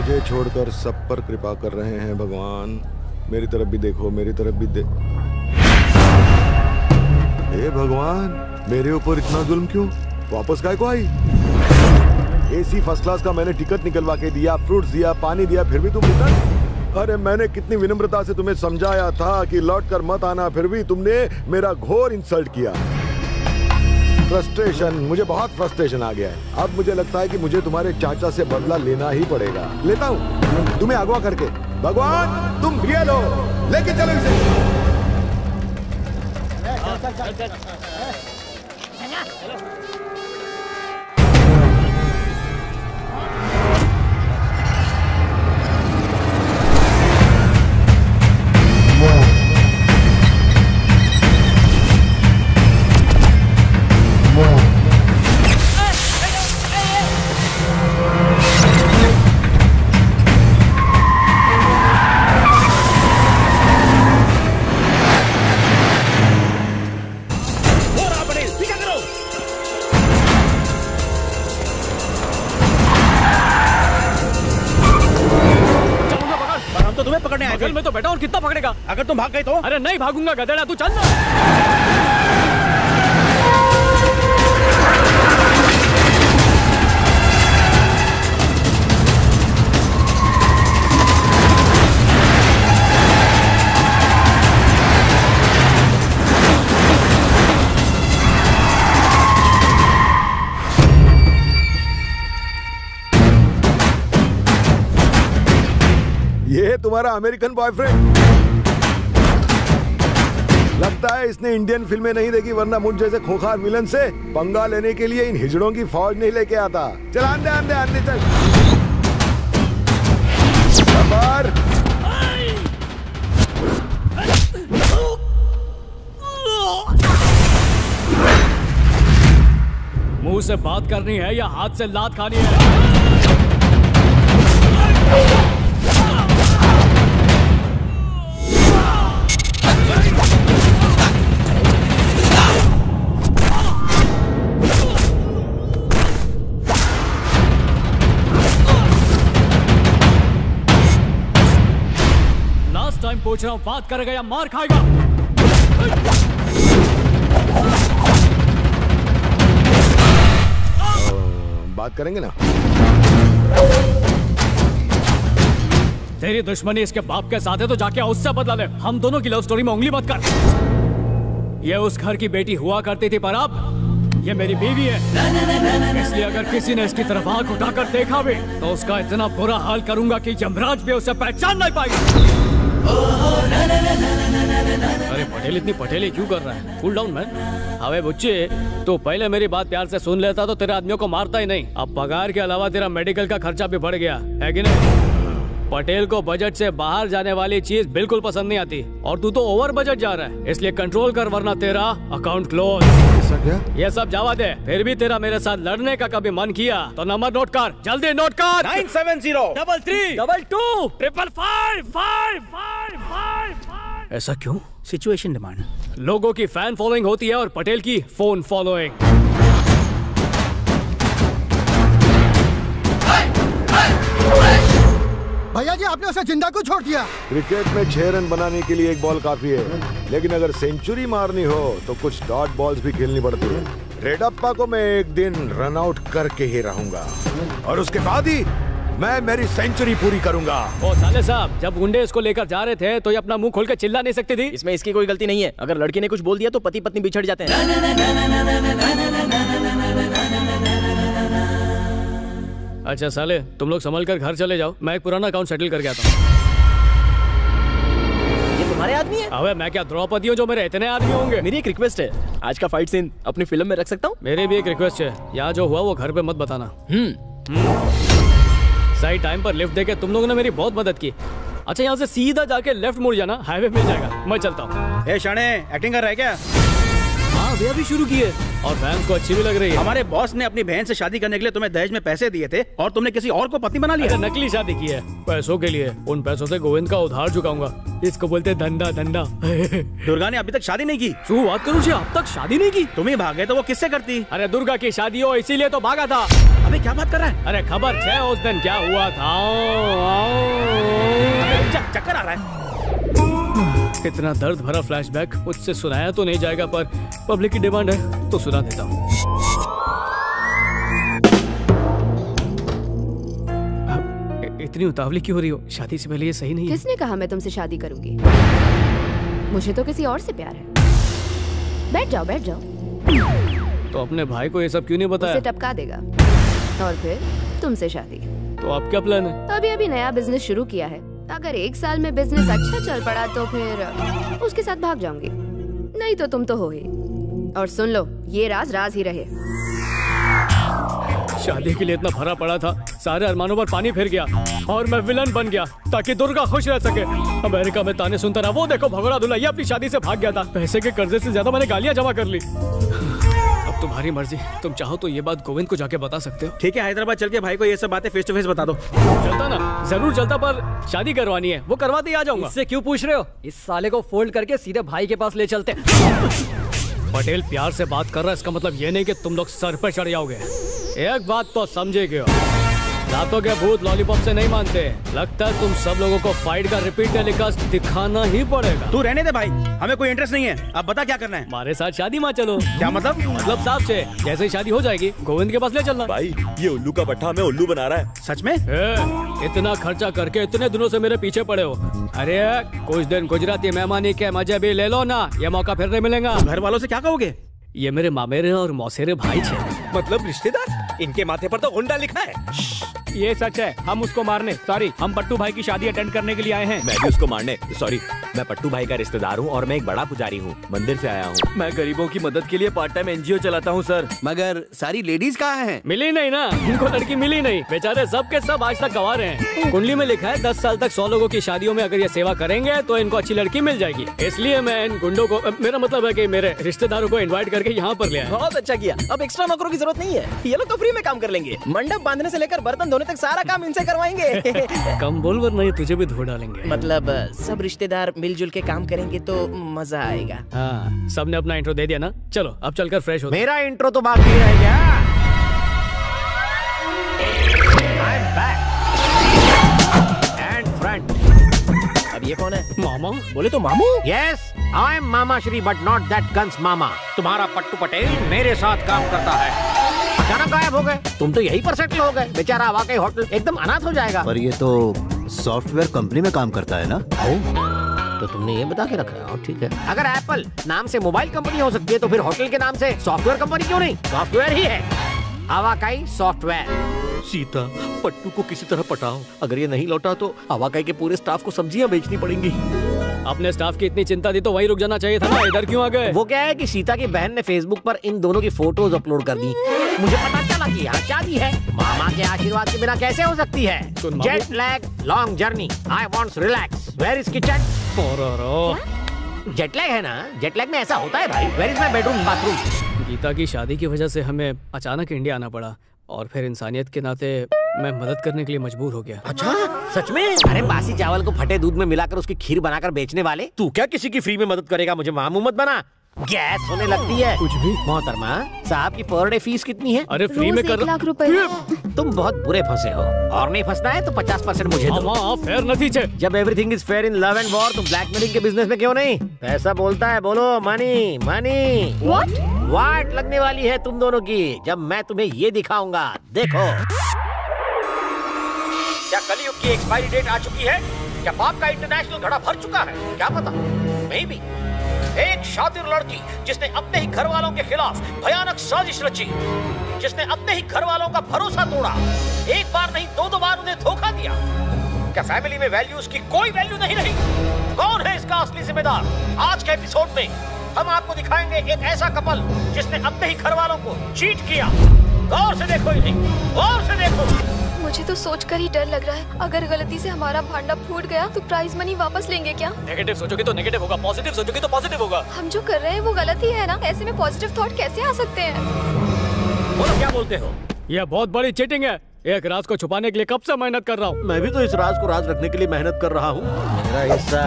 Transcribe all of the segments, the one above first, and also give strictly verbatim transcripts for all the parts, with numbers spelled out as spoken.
मुझे छोड़कर सब पर कृपा कर रहे हैं भगवान। मेरी तरफ भी देखो, मेरी तरफ भी दे। हे भगवान, मेरे ऊपर इतना जुल्म क्यों? वापस काय को आई? एसी फर्स्ट क्लास का मैंने टिकट निकलवा के दिया, फ्रूट्स दिया, पानी दिया, फिर भी तुम रिटर्न? अरे मैंने कितनी विनम्रता से तुम्हें समझाया था कि लौट कर मत आना, फिर भी तुमने मेरा घोर इंसल्ट किया। फ्रस्ट्रेशन, मुझे बहुत फ्रस्ट्रेशन आ गया है। अब मुझे लगता है कि मुझे तुम्हारे चाचा से बदला लेना ही पड़ेगा। लेता हूँ तुम्हें अगवा करके। भगवान तुम भी लो, लेके चलो इसे। चल, चल, चल, चल। में तो बैठा और कितना पकड़ेगा? अगर तुम भाग गए तो? अरे नहीं भागूंगा गधेड़ा, तू चल ना। ये तुम्हारा अमेरिकन बॉयफ्रेंड लगता है। इसने इंडियन फिल्में नहीं देखी, वरना मुझ जैसे खोखार विलन से पंगा लेने के लिए इन हिजड़ों की फौज नहीं लेके आता। चल आंदे आंदे आंदे चल। बार मुंह से बात करनी है या हाथ से लात खानी है? टाइम पूछ रहा हूं, बात करेगा या मार खाएगा? बात करेंगे ना। तेरी दुश्मनी इसके बाप के साथ है तो जाके उससे बदला ले। हम दोनों की लव स्टोरी में उंगली मत कर। ये उस घर की बेटी हुआ करती थी, पर अब ये मेरी बीवी है। इसलिए अगर किसी ने इसकी तरफ आंख उठाकर देखा भी तो उसका इतना बुरा हाल करूंगा कि यमराज भी उसे पहचान नहीं पाएगा। अरे पटेल इतनी पटेली क्यों कर रहा है? Cool down man. अबे बुच्चे, तो पहले मेरी बात प्यार से सुन लेता तो तेरे आदमियों को मारता ही नहीं। अब पगार के अलावा तेरा मेडिकल का खर्चा भी बढ़ गया है कि नहीं? पटेल को बजट से बाहर जाने वाली चीज बिल्कुल पसंद नहीं आती, और तू तो ओवर बजट जा रहा है। इसलिए कंट्रोल कर, वरना तेरा अकाउंट क्लोज। ऐसा क्या? ये सब जावा दे। फिर भी तेरा मेरे साथ लड़ने का कभी मन किया तो नंबर नोट कर, जल्दी नोट कर। Nine seven zero double three double two triple five five five five. ऐसा क्यों? Situation demand. लोगों की फैन फॉलोइंग होती है और पटेल की फोन फॉलोइंग। भैया जी, आपने उसे जिंदा क्यों छोड़ दिया? क्रिकेट में छह रन बनाने के लिए एक बॉल काफी है, लेकिन अगर सेंचुरी मारनी हो तो कुछ डॉट बॉल्स भी खेलनी पड़ती है। रेडप्पा को मैं एक दिन रन आउट करके ही रहूंगा, और उसके बाद ही मैं मेरी सेंचुरी पूरी करूंगा। ओ साले साहब, जब गुंडे इसको लेकर जा रहे थे तो ये अपना मुंह खोल के चिल्ला नहीं सकती थी? इसमें इसकी कोई गलती नहीं है। अगर लड़की ने कुछ बोल दिया तो पति पत्नी बिछड़ जाते हैं। अच्छा साले, तुम लोग संभल कर घर चले जाओ, मैं एक पुराना अकाउंट सेटल करके आता हूँ। ये तुम्हारे आदमी है? अबे मैं क्या द्रौपदी हूँ जो मेरे इतने आदमी होंगे? मेरी एक रिक्वेस्ट है, आज का फाइट सीन अपनी फिल्म में रख सकता हूँ? मेरी भी एक रिक्वेस्ट है, यहाँ जो हुआ वो घर पे मत बताना। हम्म सही टाइम पर लिफ्ट देके तुम लोगों ने मेरी बहुत मदद की। अच्छा, यहाँ से सीधा जाके लेफ्ट मुड़ जाना, हाईवे मिल जाएगा। मैं चलता हूँ। ए शाणे, एक्टिंग कर रहा है क्या? हाँ अभी अभी शुरू की है और फैंस को अच्छी भी लग रही है। हमारे बॉस ने अपनी बहन से शादी करने के लिए तुम्हें दहेज में पैसे दिए थे और तुमने किसी और को पत्नी बना लिया। नकली शादी की है पैसों के लिए। उन पैसों से गोविंद का उधार चुकाऊंगा। इसको बोलते धंधा धंधा। दुर्गा ने अभी तक शादी नहीं की। तू बात करूँ अब तक शादी नहीं की? तुम ही भागे तो वो किससे करती? अरे दुर्गा की शादी हो इसीलिए तो भागा था। अबे क्या बात कर रहा है? अरे खबर है उस दिन क्या हुआ था। चक्कर आ रहा है। इतना दर्द भरा फ्लैशबैक मुझसे सुनाया तो नहीं जाएगा, पर पब्लिक की डिमांड है तो सुना देता हूँ। इतनी उतावली क्यों हो रही हो? शादी से पहले ये सही नहीं है। किसने कहा मैं तुमसे शादी करूंगी? मुझे तो किसी और से प्यार है। बैठ जाओ बैठ जाओ। तो अपने भाई को ये सब क्यों नहीं बताया? उसे टपका देगा और फिर तुमसे शादी। तो अब क्या प्लान है? अभी अभी नया बिजनेस शुरू किया है। अगर एक साल में बिजनेस अच्छा चल पड़ा तो फिर उसके साथ भाग जाऊंगी, नहीं तो तुम तो हो ही। और सुन लो, ये राज राज ही रहे। शादी के लिए इतना भरा पड़ा था, सारे अरमानों पर पानी फिर गया और मैं विलन बन गया ताकि दुर्गा खुश रह सके। अमेरिका में ताने सुनता रहा, वो देखो भगोड़ा दुल्हैया अपनी शादी से भाग गया था। पैसे के कर्जे से ज्यादा मैंने गालियां जमा कर ली। अब तुम्हारी मर्जी, तुम चाहो तो ये बात गोविंद को जाके बता सकते हो। ठीक है, हैदराबाद चल के भाई को ये सब बातें फेस टू फेस बता दो। चलता ना? जरूर चलता, पर शादी करवानी है, वो करवाते ही आ जाऊंगा। इससे क्यों पूछ रहे हो? इस साले को फोल्ड करके सीधे भाई के पास ले चलते। पटेल प्यार से बात कर रहा है, इसका मतलब ये नहीं कि तुम लोग सर पे चढ़ जाओगे। एक बात तो समझेगे, रातों के भूत लॉलीपॉप से नहीं मानते। लगता है तुम सब लोगों को फाइट का रिपीट टेलीकास्ट दिखाना ही पड़ेगा। तू रहने दे भाई, हमें कोई इंटरेस्ट नहीं है। अब बता क्या करना है? हमारे साथ शादी में चलो। क्या मतलब? मतलब साहब से जैसे ही शादी हो जाएगी गोविंद के पास ले चलना। भाई ये उल्लू का पट्टा हमें उल्लू बना रहा है। सच में? ए, इतना खर्चा करके इतने दिनों से मेरे पीछे पड़े हो। अरे कुछ दिन गुजराती मेहमानी के मजे भी ले लो ना, ये मौका फिर नहीं मिलेगा। घर वालों से क्या कहोगे? ये मेरे मामेरे और मौसेरे भाई थे। मतलब रिश्तेदार? इनके माथे पर तो गुंडा लिखा है। ये सच है, हम उसको मारने सॉरी हम पट्टू भाई की शादी अटेंड करने के लिए आए हैं। मैं भी उसको मारने सॉरी। मैं पट्टू भाई का रिश्तेदार हूँ और मैं एक बड़ा पुजारी हूँ, मंदिर से आया हूँ। मैं गरीबों की मदद के लिए पार्ट टाइम एनजीओ चलाता हूँ सर। मगर सारी लेडीज कहाँ हैं? मिली नहीं ना, इनको लड़की मिली नहीं। बेचारे सब के सब आज तक गंवा रहे हैं। कुंडली में लिखा है दस साल तक सौ लोगों की शादियों में अगर ये सेवा करेंगे तो इनको अच्छी लड़की मिल जाएगी। इसलिए मैं इन गुंडों को, मेरा मतलब है कि मेरे रिश्तेदारों को इन्वाइट करके यहाँ पर ले आया। बहुत अच्छा किया, अब एक्स्ट्रा नौकरों की जरूरत नहीं है, ये लोग तो फ्री में काम कर लेंगे। मंडप बांधने से लेकर बर्तन धोने तक सारा काम इनसे करवाएंगे। कम बोल वरना ये तुझे भी धो डालेंगे। मतलब सब रिश्तेदार मिलजुल के काम करेंगे तो मजा आएगा। हाँ, सबने अपना इंट्रो दे दिया ना, चलो अब चलकर फ्रेश हो। मेरा इंट्रो तो बाकी रह गया। I'm back. And front. अब ये कौन है? मामा? बोले तो मामू? Yes, I am Mama Shri, but not that guns Mama. तुम्हारा पट्टू पटेल मेरे साथ काम करता है। अचानक गायब हो गए, तुम तो यहीं पर सेटल हो गए। बेचारा वाकई होटल एकदम अनाथ हो जाएगा। पर ये तो सॉफ्टवेयर कंपनी में काम करता है ना? तो तुमने ये बता के रखा है, ठीक है। अगर एप्पल नाम से मोबाइल कंपनी हो सकती है तो फिर होटल के नाम से सॉफ्टवेयर कंपनी क्यों नहीं? सॉफ्टवेयर ही है, आवाकाई सॉफ्टवेयर। सीता, पट्टू को किसी तरह पटाओ। अगर ये नहीं लौटा तो आवाकाई के पूरे स्टाफ को सब्जियां बेचनी पड़ेंगी। अपने स्टाफ की इतनी चिंता थी तो वहीं रुक जाना चाहिए था ना, इधर क्यों आ गए? वो क्या है कि सीता की बहन ने फेसबुक पर इन दोनों की फोटोज अपलोड कर दी। मुझे पता चला कि यहाँ शादी है। मामा के आशीर्वाद के बिना कैसे हो सकती है? Jet lag, long journey, I wants relax. Where is kitchen? Jet lag है ना, जेट लैग में ऐसा होता है भाई। Where is my bedroom bathroom? Geeta की शादी की वजह से हमें अचानक इंडिया आना पड़ा और फिर इंसानियत के नाते मैं मदद करने के लिए मजबूर हो गया। अच्छा सच में? अरे बासी चावल को फटे दूध में मिलाकर उसकी खीर बनाकर बेचने वाले, तू क्या किसी की फ्री में मदद करेगा? मुझे मामू मत बना, गैस होने लगती है। कुछ भी। मोहतरमा साहब की पर डे फीस कितनी है? अरे फ्री में कर लाख रुपए। तुम बहुत बुरे फंसे हो, और नहीं फंसना है तो पचास परसेंट मुझे दो। फेयर नतीजे। जब everything is fair in love and war, तुम ब्लैकमेलिंग के बिजनेस में क्यों नहीं? पैसा बोलता है, बोलो मनी मनी। व्हाट? वाट लगने वाली है तुम दोनों की जब मैं तुम्हें ये दिखाऊंगा। देखो, क्या कलयुग की एक्सपायरी डेट आ चुकी है? क्या पाप का इंटरनेशनल घड़ा भर चुका है? क्या पता, मे बी एक शातिर लड़की जिसने अपने ही घर वालों के खिलाफ भयानक साजिश रची, जिसने अपने ही घर वालों का भरोसा तोड़ा, एक बार नहीं दो दो बार उन्हें धोखा दिया। क्या फैमिली में वैल्यूज की कोई वैल्यू नहीं रही? कौन है इसका असली जिम्मेदार? आज के एपिसोड में हम आपको दिखाएंगे एक ऐसा कपल जिसने अपने ही घर वालों को चीट किया। गौर से देखो इन्हें, गौर से देखो। मुझे तो सोचकर ही डर लग रहा है, अगर गलती से हमारा भांडा फूट गया तो प्राइज मनी वापस लेंगे क्या? नेगेटिव सोचोगे तो नेगेटिव होगा, पॉजिटिव सोचोगे तो पॉजिटिव होगा। हम जो कर रहे हैं वो गलत ही है ना, ऐसे में पॉजिटिव थॉट कैसे आ सकते हैं? बोलो क्या बोलते हो? यह बहुत बड़ी चीटिंग है। एक राज को छुपाने के लिए कब से मेहनत कर रहा हूँ। मैं भी तो इस राज को राज रखने के लिए मेहनत कर रहा हूँ। मेरा हिस्सा।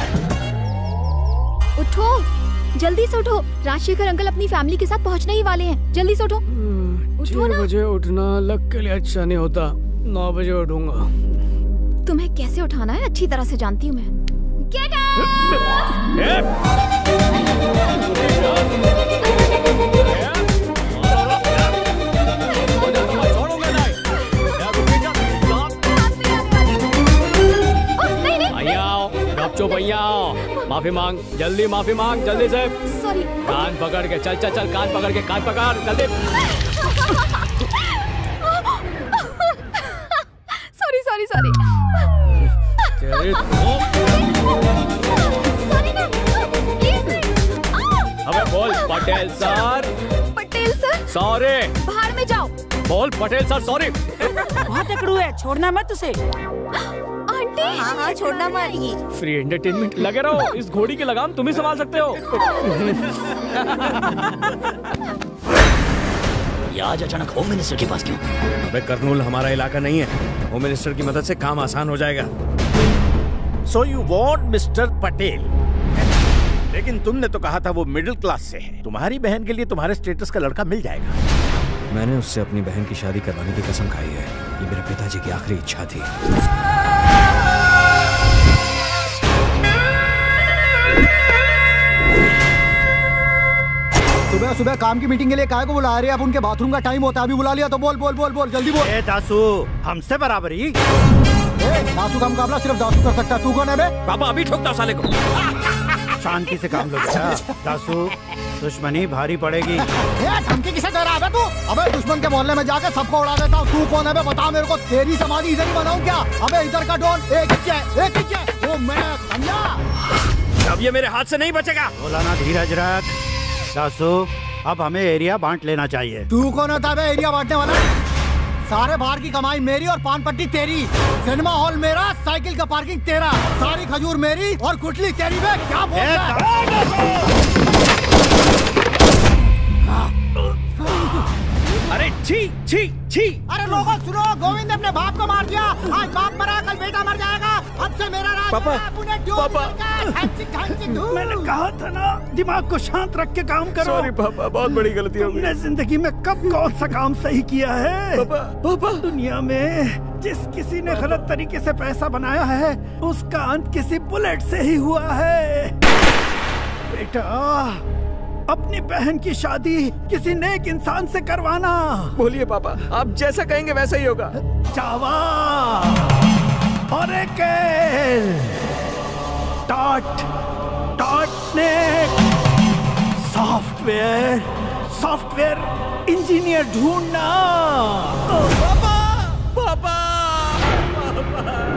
उठो, जल्दी से उठो, राजशेखर अंकल अपनी फैमिली के साथ पहुंचने ही वाले हैं, जल्दी से उठो। उठो ना। बजे उठना लग के लिए अच्छा नहीं होता, नौ बजे उठूंगा। तुम्हें कैसे उठाना है अच्छी तरह से जानती हूँ मैं। Get चुप भैया, माफी मांग, जल्दी माफी मांग, जल्दी से। सॉरी। कान पकड़ के चल चल चल, कान पकड़ के, कान पकड़ जल्दी। Sorry sorry sorry. तेरी अबे बोल Patel sir. Patel sir. Sorry. बाहर में जाओ। बोल पटेल सर सॉरी। बहुत अकड़ू है, छोड़ना मत उसे। आंटी। हाँ हाँ छोड़ना मत। फ्री एंटरटेनमेंट लगे रहो, इस घोड़ी की लगाम तुम ही संभाल सकते हो। ये आज अचानक होम मिनिस्टर के पास क्यों? अबे कर्नूल हमारा इलाका नहीं है, होम मिनिस्टर की मदद से काम आसान हो जाएगा। So you want mister Patel, लेकिन तुमने तो कहा था वो मिडिल क्लास से है। तुम्हारी बहन के लिए तुम्हारे स्टेटस का लड़का मिल जाएगा। मैंने उससे अपनी बहन की शादी करवाने की कसम खाई है, ये मेरे पिताजी की आखिरी इच्छा थी। सुबह सुबह काम की मीटिंग के लिए काय को बुला रहे हैं? अब उनके बाथरूम का टाइम होता है, अभी बुला लिया तो बोल बोल बोल बोल जल्दी बोल। ए दासू, हमसे बराबर ही। दासू का मुकाबला सिर्फ दासू कर सकता है, तू कौन है बे? पापा अभी ठोकता साले को। शांति से काम लो बेटा। दासू, दुश्मनी भारी पड़ेगी। धमकी किसे दे रहा है तू? अबे दुश्मन के मोहल्ले में जाके सबको उड़ा देता हूँ। तू कौन है बे? बता मेरे को। तेरी समाधि इधर ही बनाऊं क्या? अबे इधर का डॉन एक ही है, एक ही है। वो मैं समझा। अब ये मेरे हाथ से नहीं बचेगा। बोला ना धीरज रख। दासू, अब हमें एरिया बांट लेना चाहिए। तू कौन होता है एरिया बांटने वाला? सारे बाहर की कमाई मेरी और पान पट्टी तेरी, सिनेमा हॉल मेरा, साइकिल का पार्किंग तेरा, सारी खजूर मेरी और गुटली तेरी। बे क्या बोल रहा है? अरे छी छी छी। अरे लोगों सुनो, गोविंद ने अपने बाप को मार दिया। आज बाप मरा, कल बेटा मर जाएगा। अब से मेरा राज पापा, पापा, पापा मैंने कहा था ना, दिमाग को शांत रख के काम करो। सॉरी पापा, बहुत बड़ी गलती हो गई। तुमने जिंदगी में कब कौन सा काम सही किया है? पापा, पापा, दुनिया में जिस किसी ने गलत तरीके से पैसा बनाया है, उसका अंत किसी बुलेट से ही हुआ है। बेटा, अपनी बहन की शादी किसी नेक इंसान से करवाना। बोलिए पापा, आप जैसा कहेंगे वैसा ही होगा। जावा और एक dot dot net software software engineer ढूंढना। पापा, पापा, पापा।